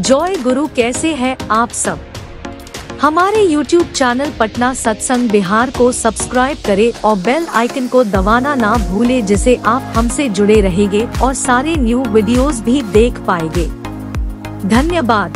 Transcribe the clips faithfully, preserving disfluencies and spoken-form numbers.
जय गुरु, कैसे हैं आप सब। हमारे यूट्यूब चैनल पटना सत्संग बिहार को सब्सक्राइब करें और बेल आइकन को दबाना ना भूलें, जिससे आप हमसे जुड़े रहेंगे और सारे न्यू वीडियोस भी देख पाएंगे। धन्यवाद।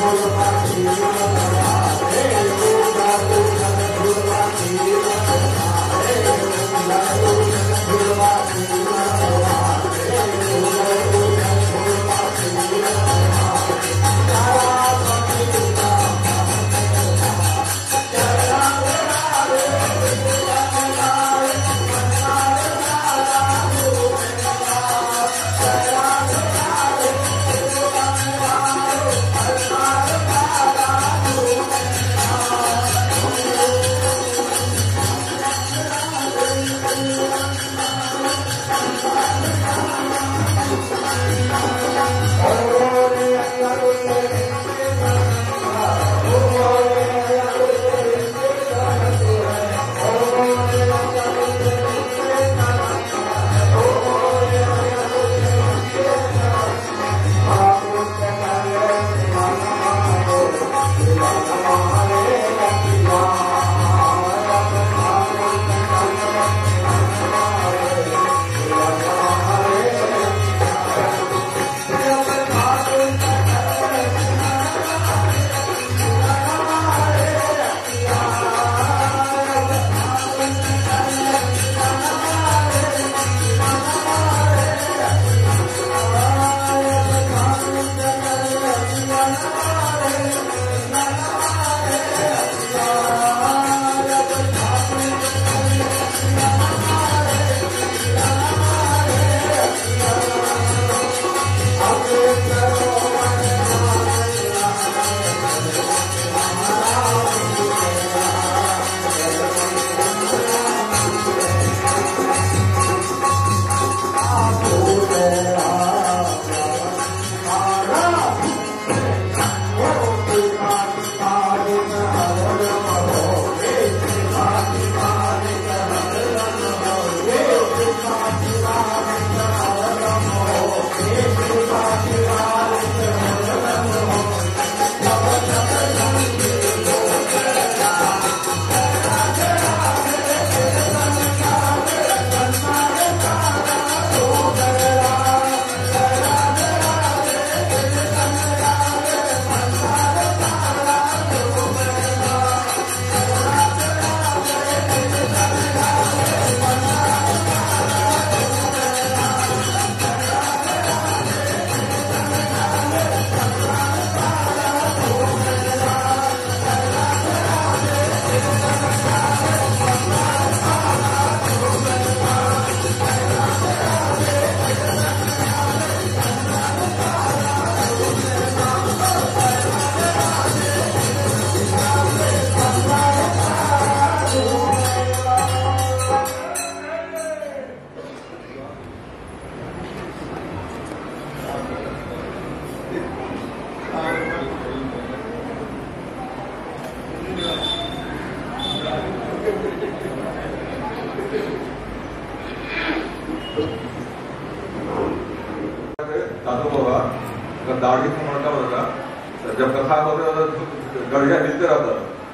दाढ़ी को मोटा होगा जब कथा होते गड़िया हिलते रहता,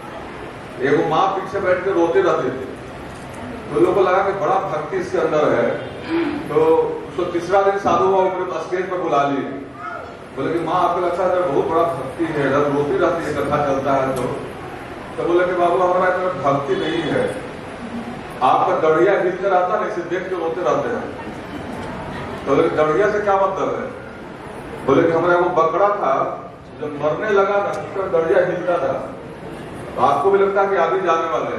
एक माँ पीछे बैठ के रोते रहते थे, तो लोगों को लगा कि बड़ा भक्ति इसके अंदर है, तो उसको तीसरा दिन साधु बाबा स्टेज पर बुला लिए, बोले कि माँ आपको लगता है बहुत बड़ा भक्ति है, जब रोती रहती है कथा चलता है तो तो बोले कि बाबू हमारा इतना भक्ति नहीं है, आपका दड़िया हिलते रहता है, इसे देख के रोते रहते हैं। तो बोले दड़िया से क्या मतलब है? बोले कि हमारा वो बकरा था जब मरने लगा ना उसका दड़िया हिलता था, तो आपको भी लगता है कि अभी जाने वाले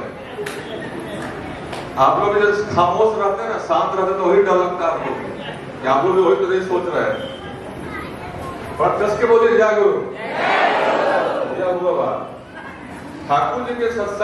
हैं। आप लोग जब खामोश रहते हैं ना, शांत रहते तो वही डर लगता है आपको कि आप लोग भी वही तो नहीं सोच रहे हैं। पर कस के बोलिए जय गुरु, जय गुरु बाबा। ठाकुर जी के सत्संग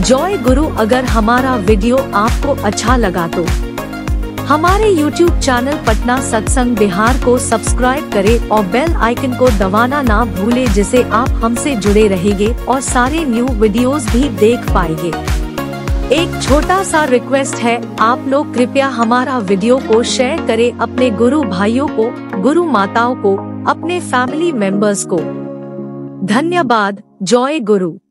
जय गुरु। अगर हमारा वीडियो आपको अच्छा लगा तो हमारे यूट्यूब चैनल पटना सत्संग बिहार को सब्सक्राइब करें और बेल आइकन को दबाना ना भूले, जिससे आप हमसे जुड़े रहेंगे और सारे न्यू वीडियोस भी देख पाएंगे। एक छोटा सा रिक्वेस्ट है, आप लोग कृपया हमारा वीडियो को शेयर करें अपने गुरु भाइयों को, गुरु माताओं को, अपने फैमिली मेंबर्स को। धन्यवाद। जय गुरु।